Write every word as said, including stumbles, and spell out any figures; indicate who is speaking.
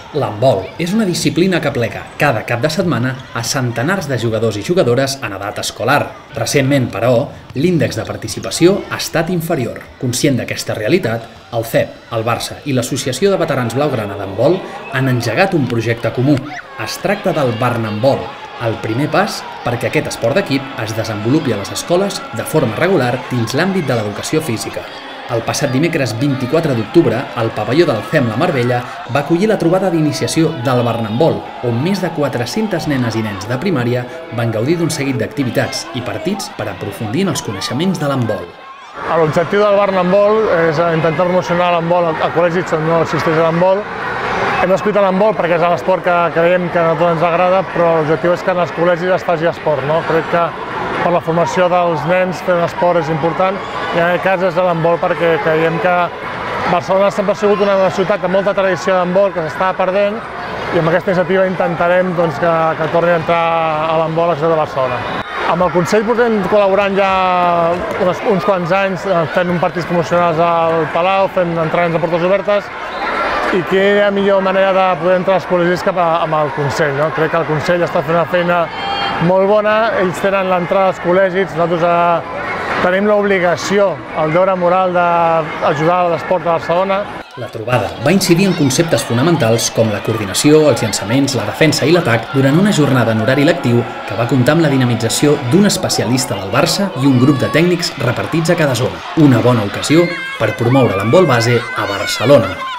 Speaker 1: L'handbol és una disciplina que aplega cada cap de setmana a centenars de jugadors i jugadores en edat escolar. Recentment, però, l'índex de participació ha estat inferior. Conscient d'aquesta realitat, el C E P, el Barça i l'Associació de Veterans Blaugrana d'Handbol han engegat un projecte comú. Es tracta del Barnhandbol, el primer pas perquè aquest esport d'equip es desenvolupi a les escoles de forma regular dins l'àmbit de l'educació física. El passat dimecres vint-i-quatre d'octubre, el pavelló del C E M La Marbella va acollir la trobada d'iniciació del Barnhandbol, on més de quatre-centes nenes i nens de primària van gaudir d'un seguit d'activitats i partits per aprofundir en els coneixements de l'handbol.
Speaker 2: L'objectiu del Barnhandbol és intentar promocionar l'handbol a col·legis on no existeix l'handbol. Hem escollit l'handbol perquè és l'esport que creiem que a tots ens agrada, però l'objectiu és que en els col·legis es faci esport, no? Crec que per la formació dels nens fer un esport és important i en aquest cas és l'handbol perquè creiem que Barcelona sempre ha sigut una ciutat amb molta tradició d'handbol que s'està perdent i amb aquesta iniciativa intentarem doncs, que, que torni a entrar a l'handbol a la ciutat de Barcelona. Amb el Consell portem col·laborant ja uns, uns quants anys fent un partits promocionals al Palau, fent entrenaments a portes obertes i quina millor manera de poder entrar als col·legis cap a, amb el Consell. No? Crec que el Consell està fent una feina molt bona, ells tenen l'entrada als col·legis, nosaltres eh, tenim l'obligació, el deure moral d'ajudar a l'esport de Barcelona.
Speaker 1: La trobada va incidir en conceptes fonamentals com la coordinació, els llançaments, la defensa i l'atac durant una jornada en horari lectiu que va comptar amb la dinamització d'un especialista del Barça i un grup de tècnics repartits a cada zona. Una bona ocasió per promoure l'handbol base a Barcelona.